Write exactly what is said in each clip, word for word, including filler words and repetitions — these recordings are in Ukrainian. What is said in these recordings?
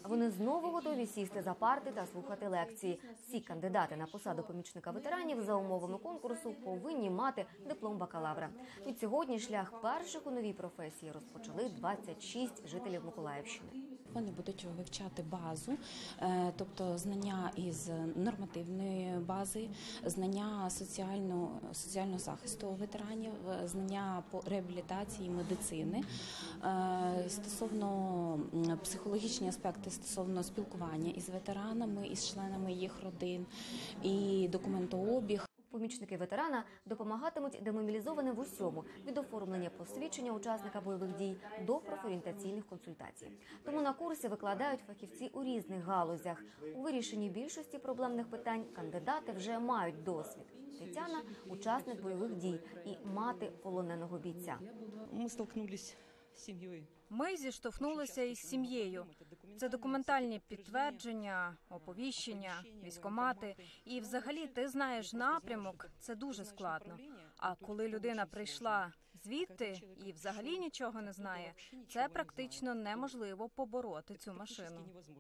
Вони знову готові сісти за парти та слухати лекції. Всі кандидати на посаду помічника ветеранів за умовами конкурсу повинні мати диплом бакалавра. Від сьогодні шлях перших у новій професії розпочали двадцять шість жителів Миколаївщини. Вони будуть вивчати базу, тобто знання із нормативної бази, знання соціального, соціального захисту ветеранів, знання по реабілітації, медицини, стосовно психологічні аспекти, стосовно спілкування із ветеранами, із членами їх родин і документообіг. Помічники ветерана допомагатимуть демобілізованим в усьому – від оформлення посвідчення учасника бойових дій до профорієнтаційних консультацій. Тому на курсі викладають фахівці у різних галузях. У вирішенні більшості проблемних питань кандидати вже мають досвід. Тетяна – учасник бойових дій і мати полоненого бійця. Ми столкнулись з сім'єю. Ми зіштовхнулися із сім'єю. Це документальні підтвердження, оповіщення, військкомати. І взагалі ти знаєш напрямок, це дуже складно. А коли людина прийшла звідти і взагалі нічого не знає, це практично неможливо побороти цю машину.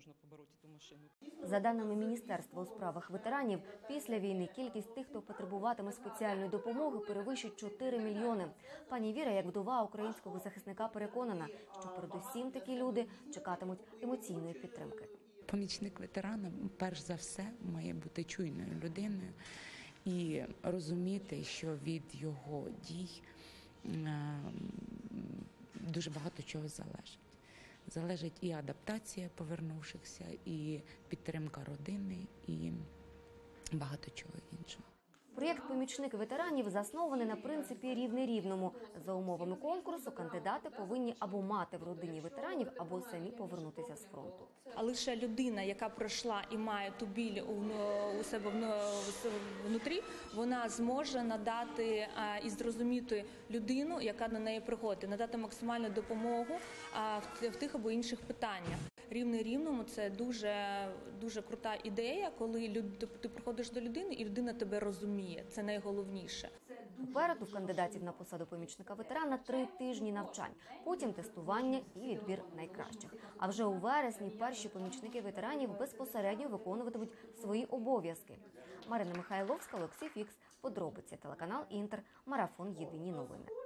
За даними Міністерства у справах ветеранів, після війни кількість тих, хто потребуватиме спеціальної допомоги, перевищить чотири мільйони. Пані Віра, як вдова українського захисника, переконана, що передусім такі люди чекатимуть емоційної підтримки. Помічник ветерана, перш за все, має бути чуйною людиною і розуміти, що від його дій дуже багато чого залежить. Залежить і адаптація повернувшихся, і підтримка родини, і багато чого іншого. Проєкт «Помічник ветеранів» заснований на принципі рівне рівному. За умовами конкурсу кандидати повинні або мати в родині ветеранів, або самі повернутися з фронту. А лише людина, яка пройшла і має ту біль у себе внутрі, вона зможе надати і зрозуміти людину, яка до неї приходить, надати максимальну допомогу в тих або інших питаннях. Рівне рівному – це дуже, дуже крута ідея, коли ти приходиш до людини і людина тебе розуміє. Це найголовніше. Попереду в кандидатів на посаду помічника ветерана три тижні навчань, потім тестування і відбір найкращих. А вже у вересні перші помічники ветеранів безпосередньо виконуватимуть свої обов'язки. Марина Михайловська, Олексій Фікс, подробиці, телеканал «Інтер», марафон «Єдині новини».